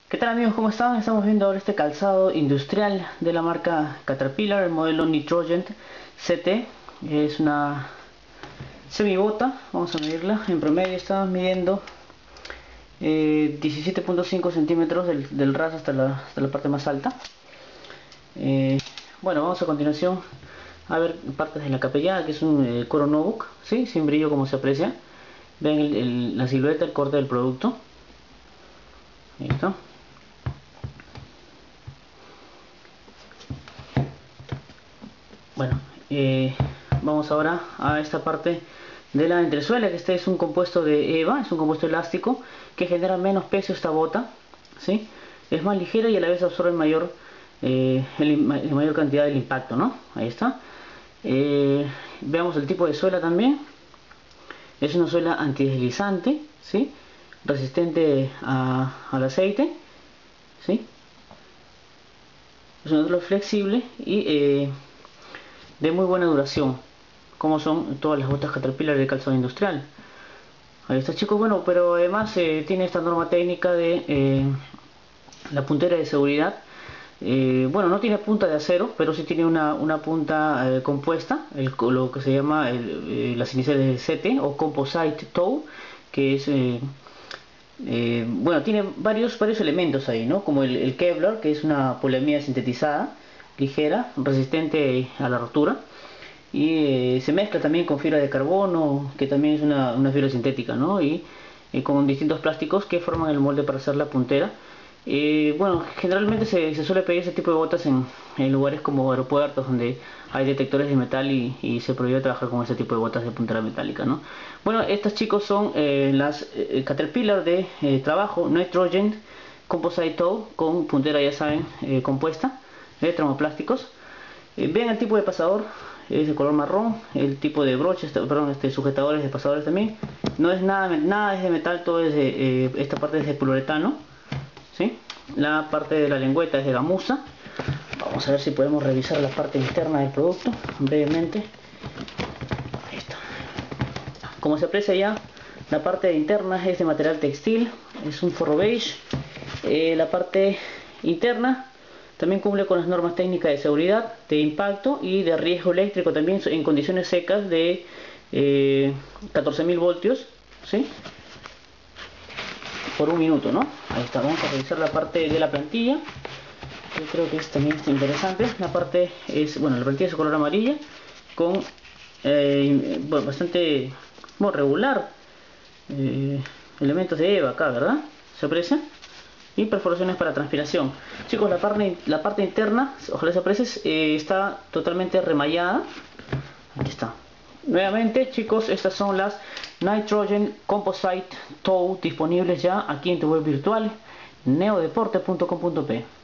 ¿Qué tal amigos? ¿Cómo están? Estamos viendo ahora este calzado industrial de la marca Caterpillar, el modelo Nitrogen CT. Es una semibota, vamos a medirla. En promedio estamos midiendo 17.5 centímetros del ras hasta la parte más alta. Bueno, vamos a continuación a ver partes de la capellada, que es un cuero nubuck, ¿sí? Sin brillo, como se aprecia. Ven la silueta, el corte del producto. Ahí está. Bueno, vamos ahora a esta parte de la entresuela, que este es un compuesto de EVA, es un compuesto elástico que genera menos peso esta bota, ¿sí? Es más ligera y a la vez absorbe mayor cantidad del impacto, ¿no? Ahí está. Veamos el tipo de suela también. Es una suela antideslizante, ¿sí? Resistente al aceite, ¿sí? Es una suela flexible y de muy buena duración, como son todas las botas Caterpillar de calzado industrial. Ahí está, chicos. Bueno, pero además tiene esta norma técnica de la puntera de seguridad. Bueno, no tiene punta de acero, pero sí tiene una punta compuesta, lo que se llama las iniciales de CT o Composite Toe, que es bueno, tiene varios elementos ahí, ¿no? Como el Kevlar, que es una polimida sintetizada, ligera, resistente a la rotura, y se mezcla también con fibra de carbono, que también es una fibra sintética, ¿no? Y con distintos plásticos que forman el molde para hacer la puntera. Bueno, generalmente se suele pedir ese tipo de botas en lugares como aeropuertos, donde hay detectores de metal y se prohíbe trabajar con ese tipo de botas de puntera metálica, ¿no? Bueno, estas, chicos, son las Caterpillar de trabajo Nitrogen Composite Toe, con puntera, ya saben, compuesta de termoplásticos. Vean el tipo de pasador, es de color marrón. El tipo de broches, perdón, sujetadores de pasadores también. No es nada es de metal, todo es de, esta parte es de poliuretano, ¿sí? La parte de la lengüeta es de gamuza. Vamos a ver si podemos revisar la parte interna del producto brevemente. Ahí está. Como se aprecia ya, la parte interna es de material textil, es un forro beige. La parte interna también cumple con las normas técnicas de seguridad, de impacto y de riesgo eléctrico, también en condiciones secas de 14.000 voltios, ¿sí? Por un minuto, ¿no? Ahí está. Vamos a revisar la parte de la plantilla. Yo creo que también está interesante. La parte es, bueno, la plantilla es de color amarilla con bueno, bastante, bueno, regular, elementos de EVA acá, ¿verdad? ¿Se aprecia? Y perforaciones para transpiración. Chicos, la parte interna, ojalá se aprecie, está totalmente remallada. Aquí está. Nuevamente, chicos, estas son las Nitrogen Composite Toe disponibles ya aquí en tu web virtual neodeporte.com.p.